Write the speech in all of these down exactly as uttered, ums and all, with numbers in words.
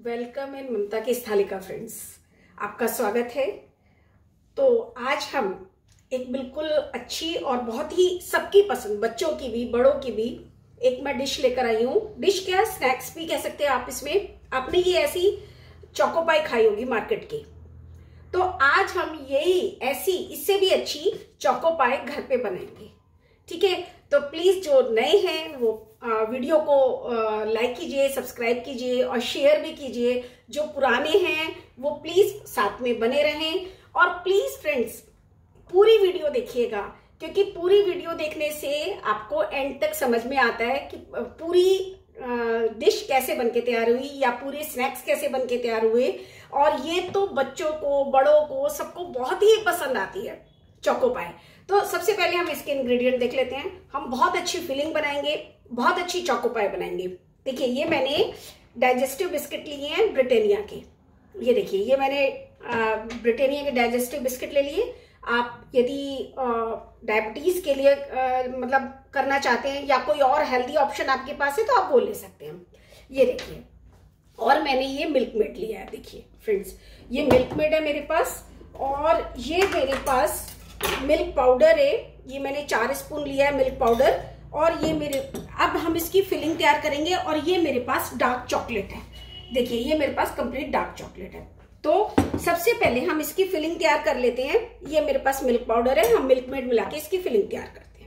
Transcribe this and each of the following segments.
Welcome in ममता की स्थालिका friends, आपका स्वागत है। तो आज हम एक बिल्कुल अच्छी और बहुत ही सबकी पसंद, बच्चों की भी बड़ों की भी, एक मैं डिश लेकर आई हूँ। डिश क्या, स्नैक्स भी कह सकते हैं आप। इसमें आपने ये ऐसी चोकोपाई खाई होगी मार्केट की, तो आज हम यही ऐसी इससे भी अच्छी चोकोपाई घर पे बनाएंगे। ठीक है, तो प्लीज जो नए हैं वो आ, वीडियो को लाइक कीजिए, सब्सक्राइब कीजिए और शेयर भी कीजिए। जो पुराने हैं वो प्लीज साथ में बने रहें और प्लीज फ्रेंड्स पूरी वीडियो देखिएगा, क्योंकि पूरी वीडियो देखने से आपको एंड तक समझ में आता है कि पूरी डिश कैसे बनके तैयार हुई या पूरे स्नैक्स कैसे बनके तैयार हुए। और ये तो बच्चों को, बड़ों को, सबको बहुत ही पसंद आती है चोकोपाई। तो सबसे पहले हम इसके इंग्रेडिएंट देख लेते हैं। हम बहुत अच्छी फिलिंग बनाएंगे, बहुत अच्छी चोकोपाई बनाएंगे। देखिए, ये मैंने डाइजेस्टिव बिस्किट लिए हैं ब्रिटानिया के। ये देखिए, ये मैंने ब्रिटानिया के डाइजेस्टिव बिस्किट ले लिए। आप यदि डायबिटीज के लिए आ, मतलब करना चाहते हैं या कोई और हेल्दी ऑप्शन आपके पास है तो आप वो ले सकते हैं। ये देखिए, और मैंने ये मिल्क मेड लिया है। देखिए फ्रेंड्स, ये मिल्क मेड है मेरे पास, और ये मेरे पास मिल्क पाउडर है। ये मैंने चार स्पून लिया है मिल्क पाउडर। और ये मेरे, अब हम इसकी फिलिंग तैयार करेंगे। और ये मेरे पास डार्क चॉकलेट है। देखिए, ये मेरे पास कंप्लीट डार्क चॉकलेट है। तो सबसे पहले हम इसकी फिलिंग तैयार कर लेते हैं। ये मेरे पास मिल्क पाउडर है, हम मिल्क मेड मिला के इसकी फिलिंग तैयार करते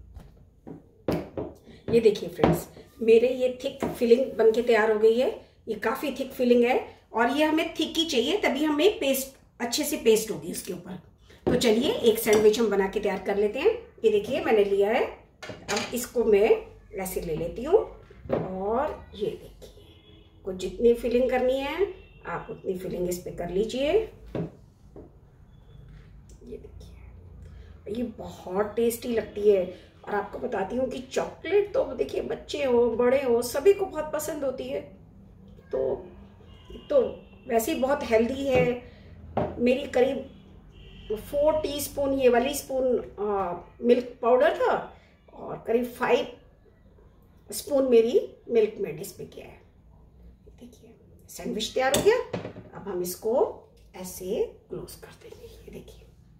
हैं। ये देखिए फ्रेंड्स, मेरे ये थिक फिलिंग बनके तैयार हो गई है। ये काफी थिक फिलिंग है और ये हमें थिक ही चाहिए, तभी हमें पेस्ट अच्छे से पेस्ट होगी उसके ऊपर। तो चलिए एक सैंडविच हम बना के तैयार कर लेते हैं। ये देखिए, मैंने लिया है। अब इसको मैं ऐसे ले लेती हूँ और ये देखिए, को जितनी फिलिंग करनी है आप उतनी फिलिंग इस पे कर लीजिए। ये देखिए, ये बहुत टेस्टी लगती है। और आपको बताती हूँ कि चॉकलेट तो देखिए, बच्चे हो बड़े हो सभी को बहुत पसंद होती है। तो तो वैसे ही बहुत हेल्दी है। मेरी करीब फोर टीस्पून ये वाली स्पून मिल्क पाउडर था और करीब फाइव स्पून मेरी मिल्क मेड इस पे किया है। देखिए, सैंडविच तैयार हो गया। अब हम इसको ऐसे क्लोज कर देंगे। ये देखिए,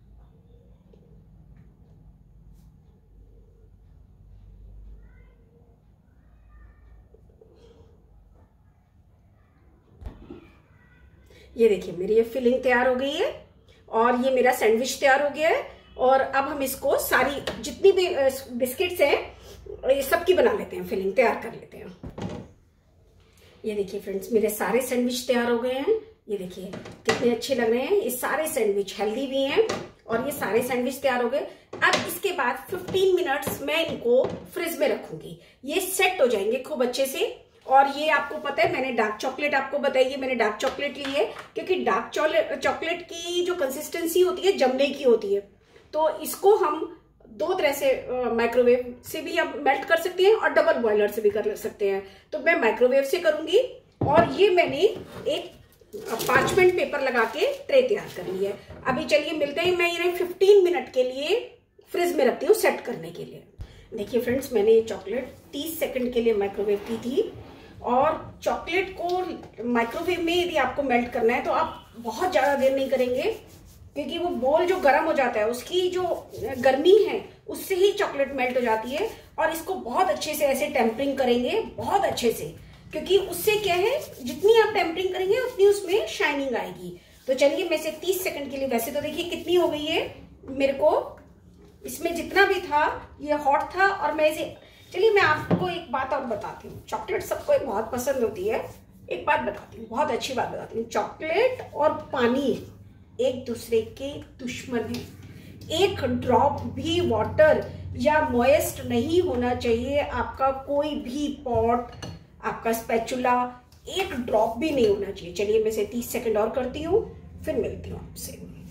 ये देखिए मेरी ये फिलिंग तैयार हो गई है और ये मेरा सैंडविच तैयार हो गया है। और अब हम इसको सारी जितनी भी बिस्किट्स हैं ये सबकी बना लेते हैं, फिलिंग तैयार कर लेते हैं। ये देखिए फ्रेंड्स, मेरे सारे सैंडविच तैयार हो गए हैं। ये देखिए कितने अच्छे लग रहे हैं। ये सारे सैंडविच हेल्दी भी हैं और ये सारे सैंडविच तैयार हो गए। अब इसके बाद फिफ्टीन मिनट्स मैं इनको फ्रिज में रखूंगी। ये सेट हो जाएंगे खूब अच्छे से। और ये आपको पता है, मैंने डार्क चॉकलेट आपको बताई है, मैंने डार्क चॉकलेट ली है, क्योंकि डार्क चॉकलेट की जो कंसिस्टेंसी होती है जमने की होती है। तो इसको हम दो तरह से माइक्रोवेव से भी हम मेल्ट कर सकते हैं और डबल बॉयलर से भी कर सकते हैं। तो मैं माइक्रोवेव से करूंगी। और ये मैंने एक पार्चमेंट पेपर लगा के ट्रे तैयार कर ली है। अभी चलिए मिलते हैं। मैं ये फिफ्टीन मिनट के लिए फ्रिज में रखती हूँ सेट करने के लिए। देखिए फ्रेंड्स, मैंने ये चॉकलेट तीस सेकंड के लिए माइक्रोवेव की थी। और चॉकलेट को माइक्रोवेव में यदि आपको मेल्ट करना है तो आप बहुत ज्यादा देर नहीं करेंगे, क्योंकि वो बोल जो गर्म हो जाता है उसकी जो गर्मी है उससे ही चॉकलेट मेल्ट हो जाती है। और इसको बहुत अच्छे से ऐसे टेम्परिंग करेंगे, बहुत अच्छे से, क्योंकि उससे क्या है, जितनी आप टेम्परिंग करेंगे उतनी उसमें शाइनिंग आएगी। तो चलिए मैं इसे तीस सेकंड के लिए, वैसे तो देखिए कितनी हो गई है मेरे को, इसमें जितना भी था ये हॉट था। और मैं इसे, चलिए मैं आपको एक बात और बताती हूँ। चॉकलेट सबको एक बहुत पसंद होती है। एक बात बताती हूँ, बहुत अच्छी बात बताती हूँ। चॉकलेट और पानी एक दूसरे के दुश्मन है। एक ड्रॉप भी वाटर या मॉइस्ट नहीं होना चाहिए आपका कोई भी पॉट, आपका स्पैचुला, एक ड्रॉप भी नहीं होना चाहिए। चलिए मैं इसे तीस सेकंड और करती हूँ, फिर मिलती हूँ आपसे।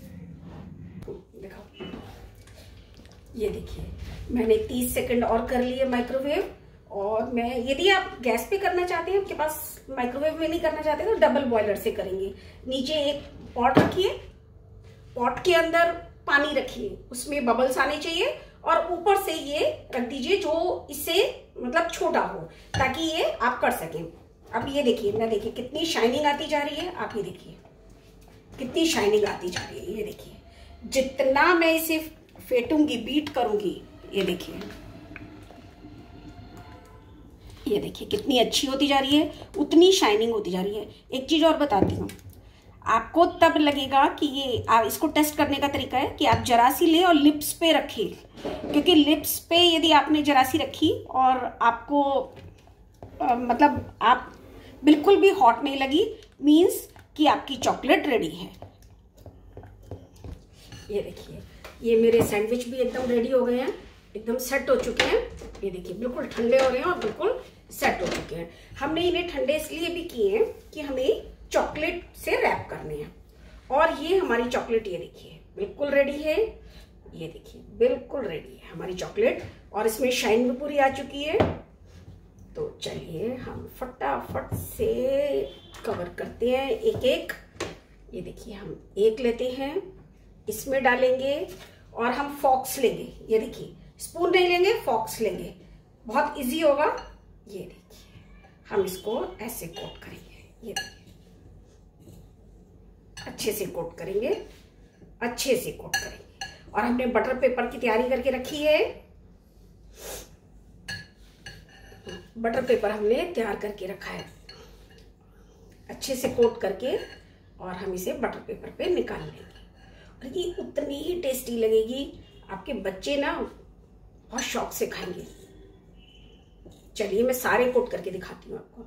देखो, ये देखिए मैंने तीस सेकंड और कर लिए माइक्रोवेव। और मैं, यदि आप गैस पे करना चाहते हैं, आपके पास माइक्रोवेव में नहीं करना चाहते तो डबल बॉयलर से करेंगे। नीचे एक पॉट रखिए, पॉट के अंदर पानी रखिए, उसमें बबल्स आने चाहिए। और ऊपर से ये रख दीजिए जो इससे मतलब छोटा हो, ताकि ये आप कर सकें। अब ये देखिए ना, देखिए कितनी शाइनिंग आती जा रही है। आप ये देखिए कितनी शाइनिंग आती जा रही है। ये देखिए जितना मैं इसे फेंटूंगी, बीट करूंगी, ये देखिए ये देखिए कितनी अच्छी होती जा रही है, उतनी शाइनिंग होती जा रही है। एक चीज और बताती हूँ, आपको तब लगेगा कि ये, आप इसको टेस्ट करने का तरीका है कि आप जरासी ले और लिप्स पे रखें, क्योंकि लिप्स पे यदि आपने जरासी रखी और आपको आ, मतलब आप बिल्कुल भी हॉट नहीं लगी, मीन्स कि आपकी चॉकलेट रेडी है। ये देखिए ये मेरे सैंडविच भी एकदम रेडी हो गए हैं, एकदम सेट हो चुके हैं। ये देखिए बिल्कुल ठंडे हो रहे हैं और बिल्कुल सेट हो चुके हैं। हमने इन्हें ठंडे इसलिए भी किए हैं कि हमें चॉकलेट से रैप करने हैं। और ये हमारी चॉकलेट, ये देखिए बिल्कुल रेडी है। ये देखिए बिल्कुल रेडी है हमारी चॉकलेट, और इसमें शाइन भी पूरी आ चुकी है। तो चलिए हम फटाफट से कवर करते हैं एक एक। ये देखिए हम एक लेते हैं, इसमें डालेंगे और हम फॉक्स लेंगे। ये देखिए स्पून नहीं लेंगे, फॉक्स लेंगे, बहुत इजी होगा। ये देखिए हम इसको ऐसे कोट करेंगे। ये देखिए अच्छे से कोट करेंगे, अच्छे से कोट करेंगे। और हमने बटर पेपर की तैयारी करके रखी है। बटर पेपर हमने तैयार करके रखा है, अच्छे से कोट करके, और हम इसे बटर पेपर पे निकाल लेंगे। और ये उतनी ही टेस्टी लगेगी, आपके बच्चे ना बहुत शौक से खाएंगे। चलिए मैं सारे कोट करके दिखाती हूँ आपको।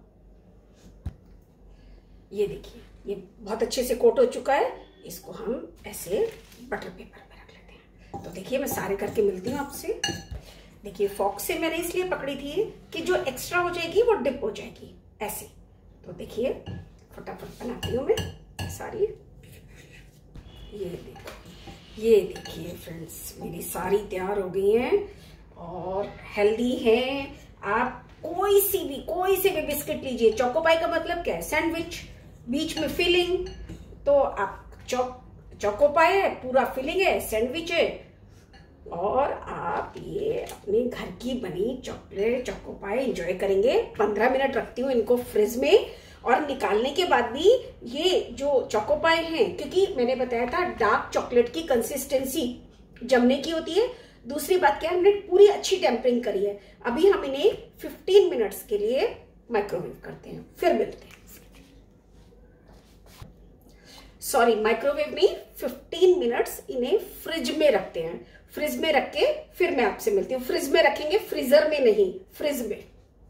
ये देखिए ये बहुत अच्छे से कोट हो चुका है। इसको हम ऐसे बटर पेपर पे रख लेते हैं। तो देखिए मैं सारे करके मिलती हूँ आपसे। देखिए फॉक्स से मैंने इसलिए पकड़ी थी कि जो एक्स्ट्रा हो जाएगी वो डिप हो जाएगी ऐसे। तो देखिए फटाफट बनाती हूँ मैं सारी। ये देखो, ये देखिए फ्रेंड्स मेरी सारी तैयार हो गई हैं और हेल्दी हैं। आप कोई सी भी कोई से भी बिस्किट लीजिए। चोकोपाई का मतलब क्या है? सैंडविच, बीच में फिलिंग। तो आप चौक चोकोपाई है, पूरा फिलिंग है, सैंडविच है, और आप ये अपने घर की बनी चॉकलेट चोकोपाई एंजॉय करेंगे। पंद्रह मिनट रखती हूँ इनको फ्रिज में, और निकालने के बाद भी ये जो चोकोपाई हैं, क्योंकि मैंने बताया था डार्क चॉकलेट की कंसिस्टेंसी जमने की होती है। दूसरी बात क्या है, हमने पूरी अच्छी टेम्परिंग करी है। अभी हम इन्हें पंद्रह मिनट्स के लिए माइक्रोवेव करते हैं, फिर मिलते हैं। सॉरी माइक्रोवेव नहीं, पंद्रह मिनट्स इन्हें फ्रिज में रखते हैं। फ्रिज में रख के फिर मैं आपसे मिलती हूँ। फ्रिज में रखेंगे, फ्रीजर में नहीं, फ्रिज में।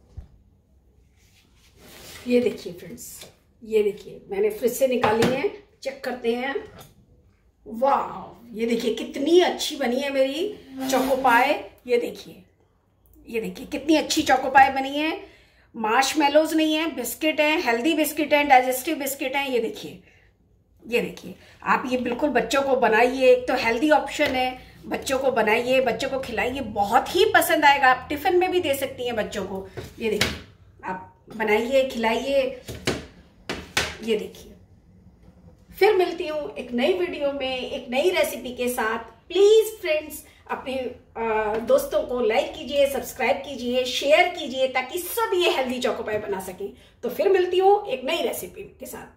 ये देखिए फ्रेंड्स, ये देखिए मैंने फ्रिज से निकाली है, चेक करते हैं। वाह, ये देखिए कितनी अच्छी बनी है मेरी चोकोपाई। ये देखिए, ये देखिए कितनी अच्छी चोकोपाई बनी है। मार्शमेलोज नहीं है, बिस्किट है, हेल्दी बिस्किट है, डाइजेस्टिव बिस्किट है। ये देखिए, ये देखिए आप ये बिल्कुल बच्चों को बनाइए। एक तो हेल्दी ऑप्शन है, बच्चों को बनाइए, बच्चों को खिलाइए, बहुत ही पसंद आएगा। आप टिफिन में भी दे सकती हैं बच्चों को। ये देखिए आप बनाइए, खिलाइए। ये देखिए, फिर मिलती हूँ एक नई वीडियो में एक नई रेसिपी के साथ। प्लीज फ्रेंड्स अपने दोस्तों को लाइक कीजिए, सब्सक्राइब कीजिए, शेयर कीजिए, ताकि सब ये हेल्दी चोकोपाई बना सकें। तो फिर मिलती हूँ एक नई रेसिपी के साथ।